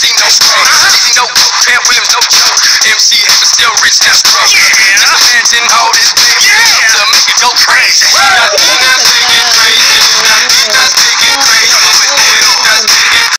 see no growth. Easy no coke, Trent Williams no joke. MC Hammer still rich, that's broke. Just imagine all this baby.